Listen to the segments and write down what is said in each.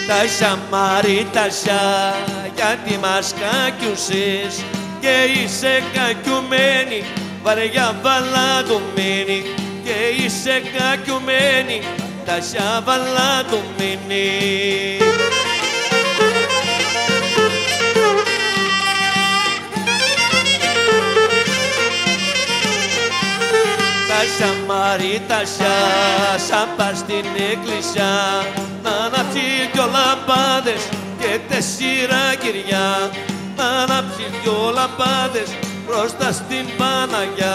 Τα σαμαρίτασα γιατί μας κακιούσες και είσαι κακιουμένη, βαριά βαλαντωμένη και είσαι κακιουμένη, τα σαβαλαντωμένη. Τα σαμαρίτασα σαν πας στην εκκλησιά να ανάψει δυο λαμπάδες και 4 κυριά, να ανάψει δυο λαμπάδες μπροστά στην Παναγιά.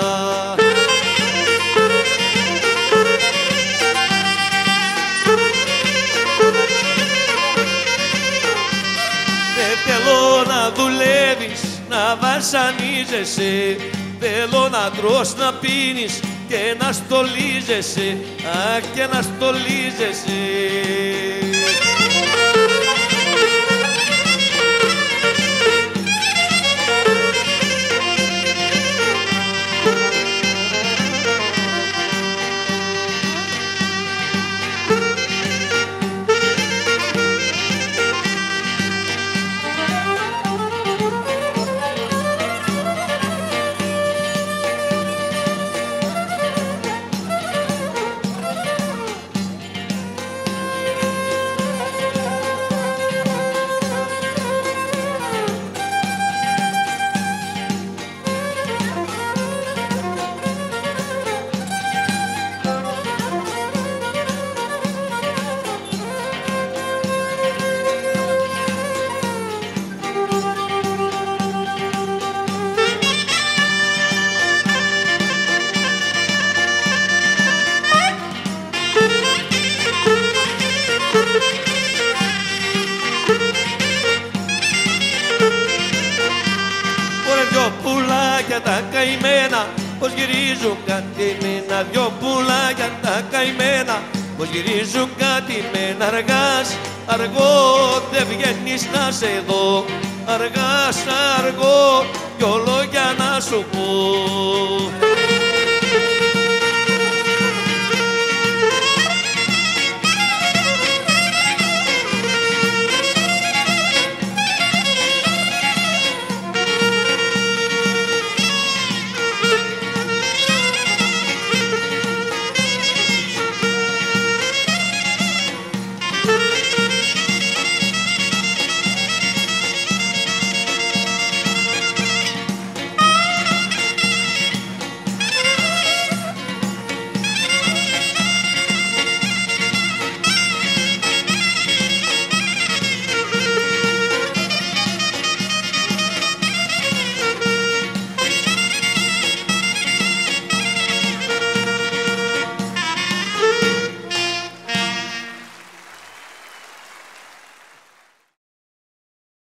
Δεν θέλω να δουλεύεις, να βασανίζεσαι, θέλω να τρως, να πίνεις και να στολίζεσαι, αχ, και να στολίζεσαι. Δυο πουλάκια τα καημένα, πως γυρίζουν κατημένα. Δυο πουλάκια τα καημένα, πως γυρίζουν κατημένα. Αργάς, αργό, δεν βγαίνεις να σε δω. Αργάς, αργό, δυο λόγια να σου πω.